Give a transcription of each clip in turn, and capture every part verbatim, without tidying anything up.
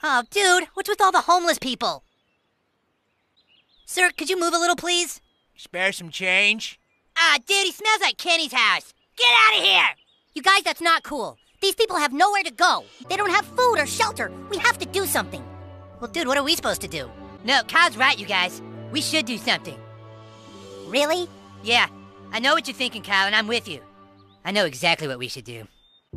Oh, dude, what's with all the homeless people? Sir, could you move a little, please? Spare some change? Ah, dude, he smells like Kenny's house. Get out of here! You guys, that's not cool. These people have nowhere to go. They don't have food or shelter. We have to do something. Well, dude, what are we supposed to do? No, Kyle's right, you guys. We should do something. Really? Yeah. I know what you're thinking, Kyle, and I'm with you. I know exactly what we should do.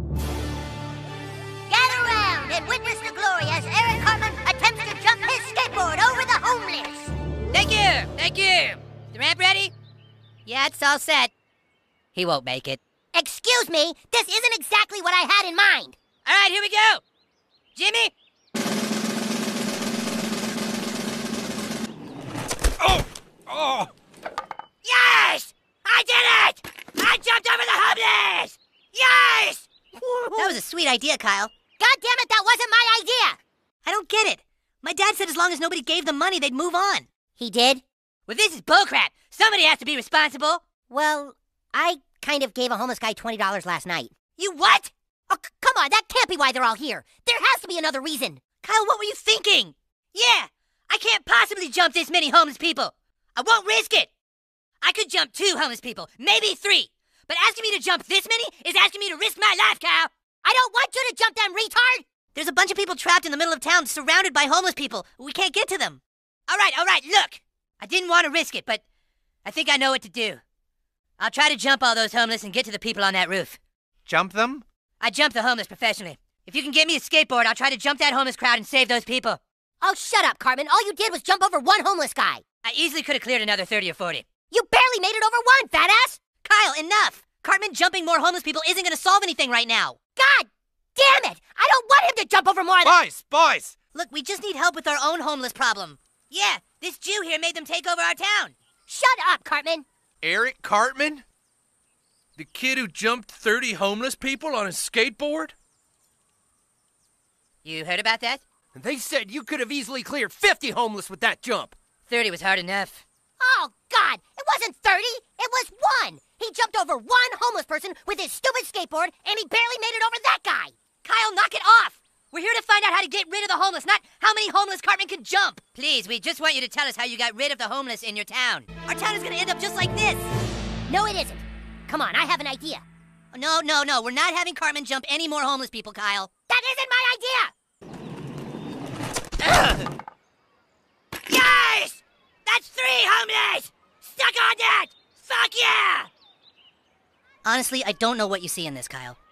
Gather round and witness the glory as Eric Cartman attempts to jump his skateboard over the homeless. Thank you! Thank you! The ramp ready? Yeah, it's all set. He won't make it. Excuse me, this isn't exactly what I had in mind. All right, here we go! Jimmy? Oh! Oh! Yes! I did it! I jumped over the homeless! Yes! That was a sweet idea, Kyle. God damn it, that wasn't my idea! I don't get it. My dad said as long as nobody gave them money, they'd move on. He did? Well, this is bullcrap. Somebody has to be responsible. Well, I kind of gave a homeless guy twenty dollars last night. You what? Oh, c- come on, that can't be why they're all here. There has to be another reason. Kyle, what were you thinking? Yeah, I can't possibly jump this many homeless people. I won't risk it. I could jump two homeless people, maybe three. But asking me to jump this many is asking me to risk my life, Kyle. I don't want you to jump them, retard! There's a bunch of people trapped in the middle of town, surrounded by homeless people. We can't get to them. All right, all right, look. I didn't want to risk it, but I think I know what to do. I'll try to jump all those homeless and get to the people on that roof. Jump them? I jump the homeless professionally. If you can get me a skateboard, I'll try to jump that homeless crowd and save those people. Oh, shut up, Cartman. All you did was jump over one homeless guy. I easily could have cleared another thirty or forty. You barely made it over one, fat ass! Kyle, enough! Cartman jumping more homeless people isn't going to solve anything right now. God damn it! I don't want him to jump over more than— Boys, boys! Look, we just need help with our own homeless problem. Yeah, this Jew here made them take over our town. Shut up, Cartman! Eric Cartman? The kid who jumped thirty homeless people on his skateboard? You heard about that? And they said you could have easily cleared fifty homeless with that jump. thirty was hard enough. Oh, God! It wasn't thirty! It was one! He jumped over one homeless person with his stupid skateboard, and he barely made it over that guy! Kyle, knock it off! We're here to find out how to get rid of the homeless, not how many homeless Cartman can jump. Please, we just want you to tell us how you got rid of the homeless in your town. Our town is going to end up just like this. No, it isn't. Come on, I have an idea. No, no, no. We're not having Cartman jump any more homeless people, Kyle. That isn't my idea! Yes! That's three homeless! Stuck on that! Fuck yeah! Honestly, I don't know what you see in this, Kyle.